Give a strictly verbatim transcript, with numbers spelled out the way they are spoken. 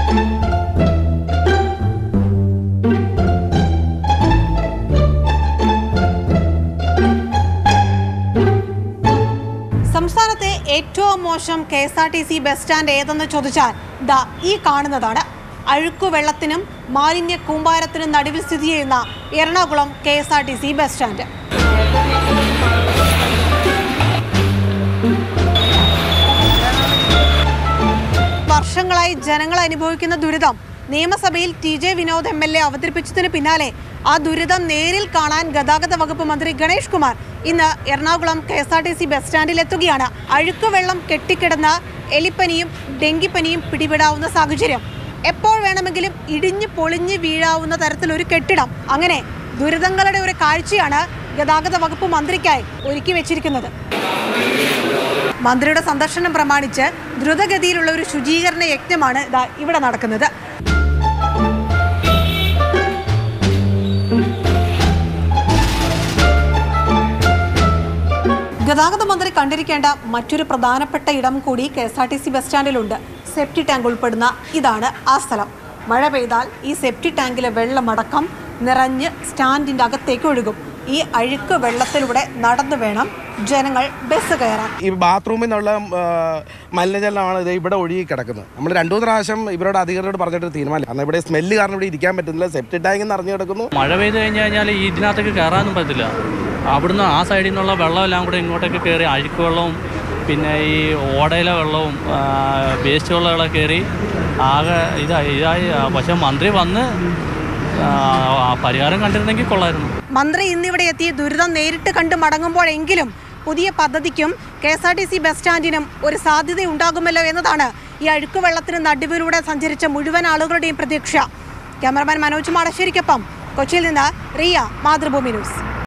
സംസ്ഥാനത്തെ ഏറ്റവും മോശം K S R T C bus stand ഏതെന്ന് ചോദിച്ചാൽ ദാ ഈ കാണുന്നതാണ്. അഴുക്കുവെള്ളത്തിനും മാലിന്യ കൂമ്പാരത്തിനും നടുവിൽ സ്ഥിതി ചെയ്യുന്ന Ernakulam K S R T C bus stand. വർഷങ്ങളായി ജനങ്ങൾ അനുഭവിക്കുന്ന ദുരിതം നിയമസഭയിൽ T J Vinod M L A അവതരിപ്പിച്ചതിന് പിന്നാലെ ആ ദുരിതം നേരിൽ കാണാൻ ഗതാഗത വകുപ്പ് മന്ത്രി ഗണേഷ് കുമാർ ഇന്ന് Ernakulam K S R T C bus സ്റ്റാൻഡിൽ എത്തുകയാണ്. അഴുക്കുവെള്ളം കെട്ടിക്കിടന്ന് എലിപ്പനിയും ഡെങ്കിപ്പനിയും പിടിപെടാവുന്ന സാഹചര്യം, എപ്പോൾ വേണമെങ്കിലും ഇടിഞ്ഞു പൊളിഞ്ഞു വീഴാവുന്ന തരത്തിലൊരു കെട്ടിടം. അങ്ങനെ ദുരിതങ്ങളുടെ ഒരു കാഴ്ചയാണ് ഗതാഗത വകുപ്പ് മന്ത്രിക്കായി ഒരുക്കി വെച്ചിരിക്കുന്നത്. മന്ത്രിയുടെ സന്ദർശനം പ്രമാണിച്ച് ദ്രുതഗതിയിലുള്ള ഒരു ശുചീകരണ യജ്ഞമാണ് ഇതാ ഇവിടെ നടക്കുന്നത്. ഗതാഗത മന്ത്രി കണ്ടിരിക്കേണ്ട മറ്റൊരു പ്രധാനപ്പെട്ട ഇടം കൂടി K S R T C bus സ്റ്റാൻഡിലുണ്ട്. സെപ്റ്റി ടാങ്ക് ഉൾപ്പെടുന്ന ഇതാണ് ആ സ്ഥലം. മഴ പെയ്താൽ ഈ സെപ്റ്റി ടാങ്കിലെ വെള്ളമടക്കം നിറഞ്ഞ് സ്റ്റാൻഡിൻ്റെ അകത്തേക്ക് ഒഴുകും. ഈ അഴുക്ക് വെള്ളത്തിലൂടെ നടന്നു വേണം ജനങ്ങൾ ബസ് കയറാൻ. ഈ ബാത്റൂമിൽ നിന്നുള്ള മലിനജലമാണ് ഇത് ഇവിടെ ഒഴുകി കിടക്കുന്നത്. നമ്മൾ രണ്ടു മൂന്ന് പ്രാവശ്യം ഇവരോട് അധികൃതരോട് പറഞ്ഞിട്ട് തീരുമാനം, അന്ന് ഇവിടെ സ്മെല്ല് കാരണം ഇവിടെ ഇരിക്കാൻ പറ്റുന്നില്ല. സെപ്റ്റി ടാങ്ക് നിറഞ്ഞു കിടക്കുന്നു. മഴ പെയ്ത് കഴിഞ്ഞ് കഴിഞ്ഞാൽ ഈ ഇതിനകത്തേക്ക് കയറാനും പറ്റില്ല. അവിടുന്ന് ആ സൈഡിൽ നിന്നുള്ള വെള്ളമെല്ലാം കൂടെ ഇങ്ങോട്ടേക്ക് കയറി അഴുക്ക് വെള്ളവും പിന്നെ ഈ ഓടയിലെ വെള്ളവും വേസ്റ്റ് വെള്ളങ്ങളൊക്കെ കയറി ആകെ ഇതായി ഇതായി പക്ഷെ മന്ത്രി വന്ന് പരിഹാരം കണ്ടിരുന്നെങ്കിൽ കൊള്ളായിരുന്നു. മന്ത്രി ഇന്നിവിടെ എത്തി ദുരിതം നേരിട്ട് കണ്ട് മടങ്ങുമ്പോഴെങ്കിലും പുതിയ പദ്ധതിക്കും K S R T C bus സ്റ്റാൻഡിനും ഒരു സാധ്യത ഉണ്ടാകുമല്ലോ എന്നതാണ് ഈ അഴുക്ക് വെള്ളത്തിന് നടുവിലൂടെ സഞ്ചരിച്ച മുഴുവൻ ആളുകളുടെയും പ്രതീക്ഷ. ക്യാമറമാൻ മനോജ് മാടശ്ശേരിക്കൊപ്പം കൊച്ചിയിൽ നിന്ന് റിയ, മാതൃഭൂമി ന്യൂസ്.